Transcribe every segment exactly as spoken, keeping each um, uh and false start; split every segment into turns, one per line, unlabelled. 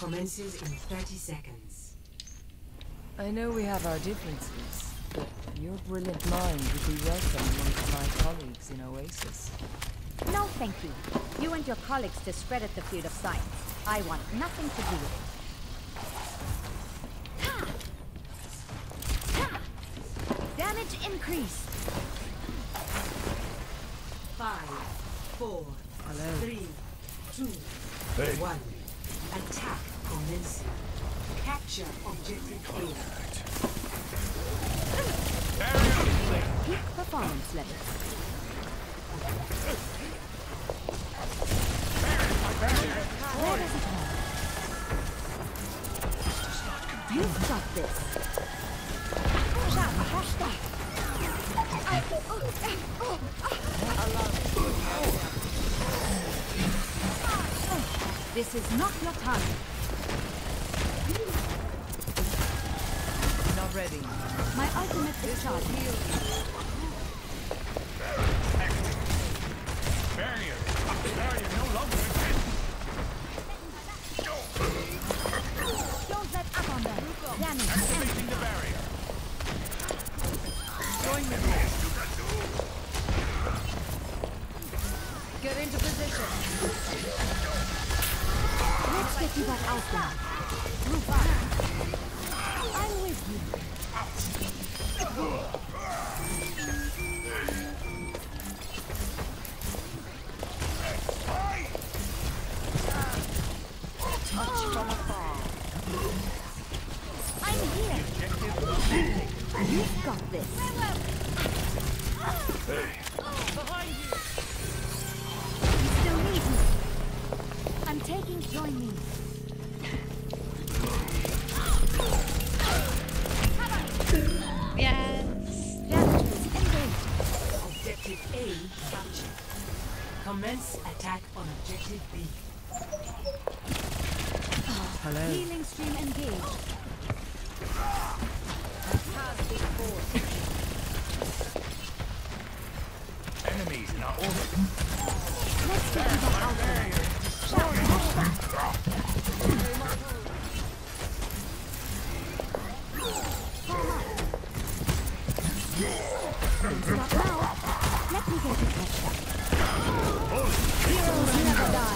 commences in thirty seconds.
I know we have our differences, but your brilliant mind would be welcome amongst my colleagues in Oasis.
No, thank you. You and your colleagues discredit the field of science. I want nothing to do with it. Damage increased.
Five, four,
Hello.
three, two,
Hey.
one. Attack commencing. Capture objective A.
Peak performance levels. Where does it hurt? You've got this. This is not your time.
Not ready.
My ultimate is charging.
Barrier! Barrier no longer exists!
Don't let up on them. Damage.
Activating the barrier!
Join me. Get into position.
Let's get you back out there. Move on. I'm with you. Touch from afar. I'm here. You've got this.
Hey!
Behind you.
You still need me. I'm taking join me.
Yes.
Damages engaged.
Objective A captured. Commence attack on objective B.
Hello.
Healing stream engaged.
Enemies in our orbit!
Let's get you back out there. Shout, shout, Stop now. Let me get you catched up. Heroes never die.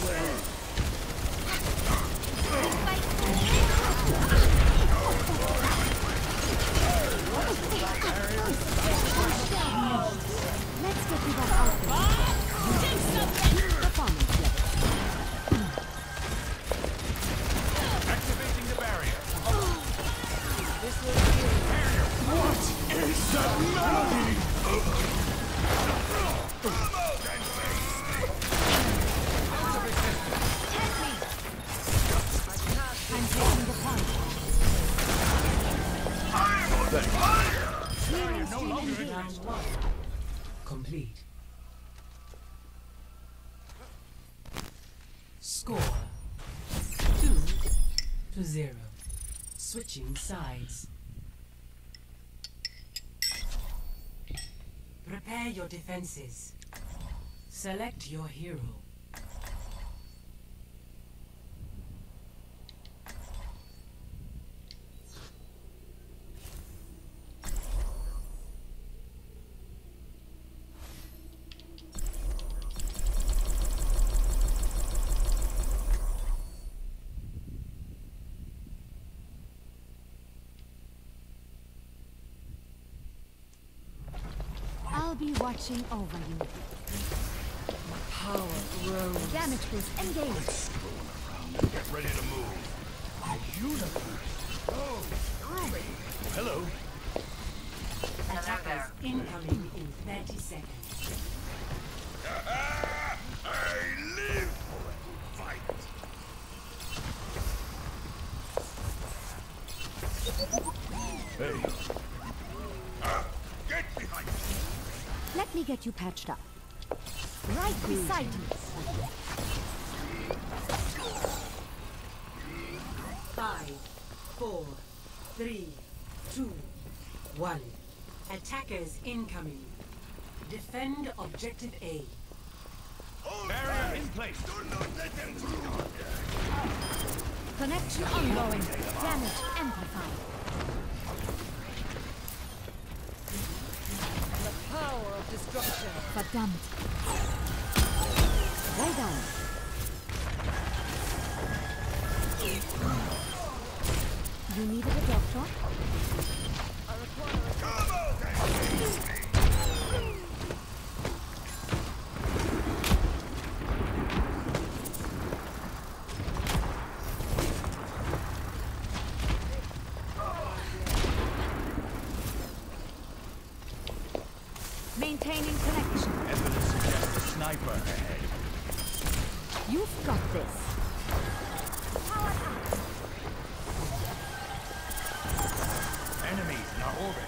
Let's get you back out there. Performance level.
Activating the barrier!
This will heal.
What is that melody?
I'm taking the point. Healing stream engaged.
Round one. Complete. Score. Two to zero. Switching sides. Prepare your defenses. Select your hero.
I'll be watching over you.
Power grows.
Damage boost engaged.
Get ready to move. The universe! Oh, through me! Oh, hello!
Attackers incoming in thirty seconds.
I live for a fight! Hey! Ah, get behind me!
Let me get you patched up. Right beside you.
Five, four, three, two, one. Attackers incoming. Defend objective A.
Barrier in place! Do not let them through!
Connection ongoing. Damage amplified.
The power of destruction.
Verdammt. Well done. You needed a doctor?
I require a
Maintaining connection.
Evidence suggests a sniper ahead.
You've got this. Power up.
Enemies in our orbit.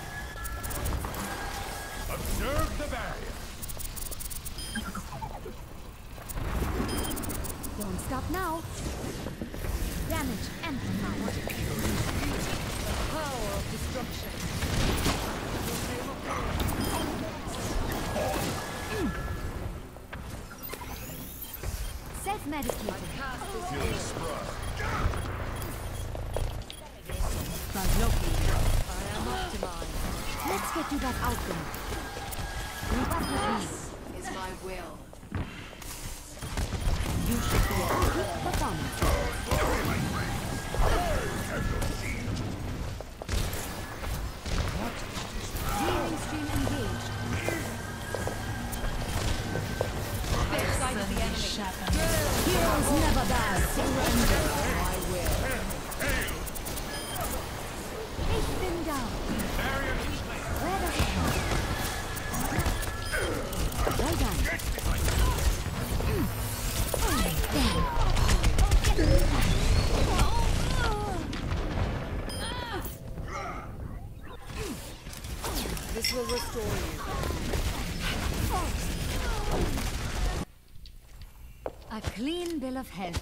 Observe the barrier.
Don't stop now. Damage amplified.
The power of destruction.
Self-medicated.
Feeling sprung.
I am optimized.
Let's get you back out there. Group up with me.
Is my will.
You should be a peak performance. Healing stream engaged.
Get sight of the enemy.
Heroes never die. Surrender.
I will.
Ich bin down. Where does it go? Well done.
This will restore you.
A clean bill of health.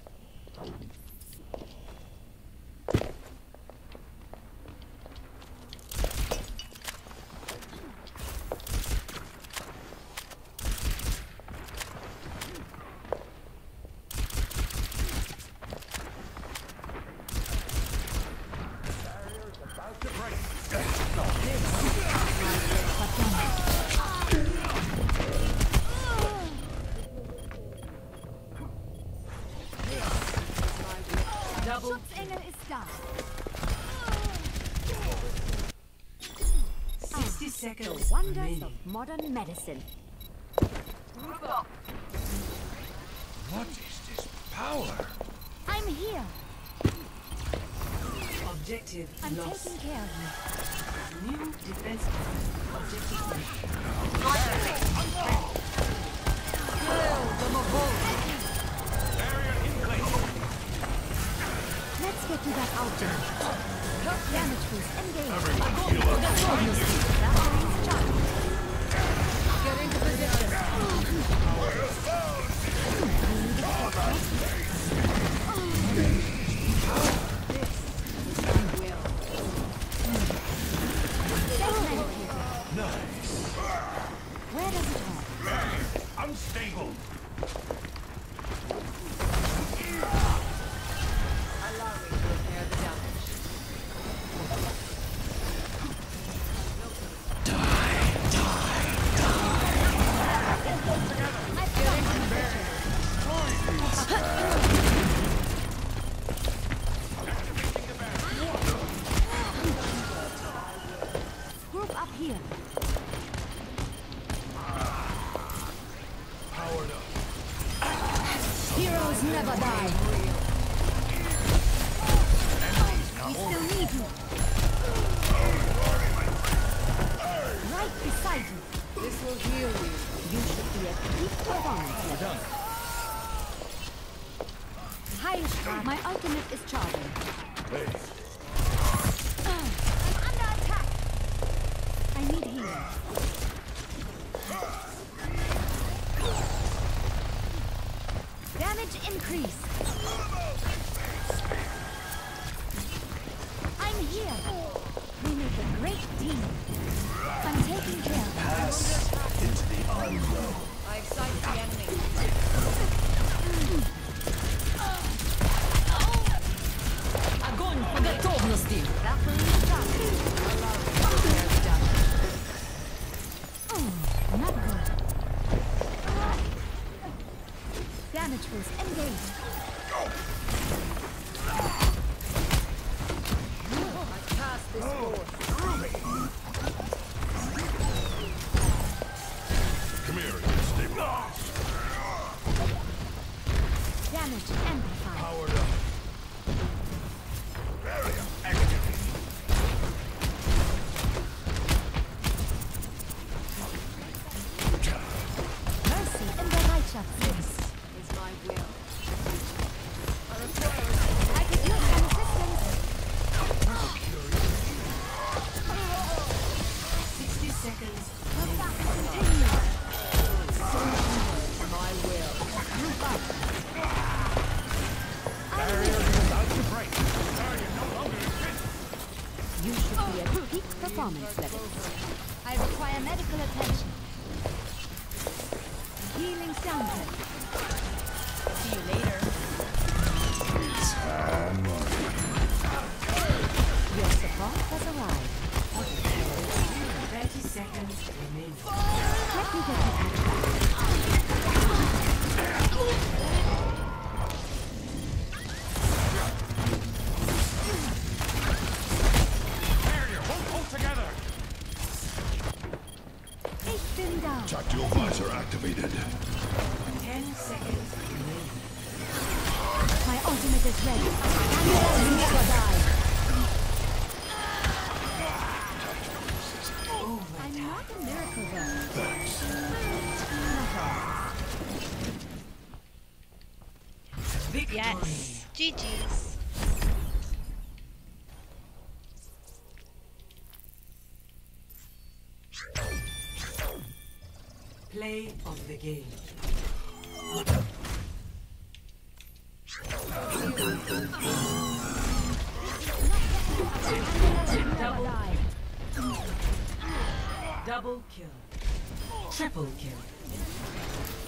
Schutzengel ist da.
sixty
The
seconds
wonders
remaining.
of modern medicine.
What is this power?
I'm here.
Objective
I'm
lost.
taking care of you.
New defense objective ready.
Barrier in place.
Let's get you back out there. Damage boost engaged.
Everyone heal up.
Batteries charged.
Get into position.
Self-medicated.
Nice.
Where does it hurt?
Unstable.
Allow me to repair the damage.
Group up here.
Powered up.
Heroes never die. We still need you. Right beside you.
This will heal you.
You should be at peak performance.
We're done.
Heilstrahl. My ultimate is charging.
Hey.
I'm under attack. I need healing. Damage increase. I'm here. We make a great team. I'm taking care of you.
Pass into the unknown.
I excite the enemy.
Energy amplified.
Powered up. Barrier activated.
Mercy and the righteous.
This is my will.
I could use some assistance.
sixty seconds.
Continue.
My will.
Move up.
Barrier is about to break. Barrier no longer exists.
You should be at peak performance levels. I require medical attention. Healing soundtrack.
See you later.
Your support has arrived.
thirty seconds remaining.
Let me get you out.
Barrier, hold, hold together.
Ich bin da.
Tactical visor activated.
ten seconds remaining.
My ultimate is ready. You never die. I'm not a miracle girl.
Victory.
Yes. G G's.
Play of the game. Double, double kill. Triple kill.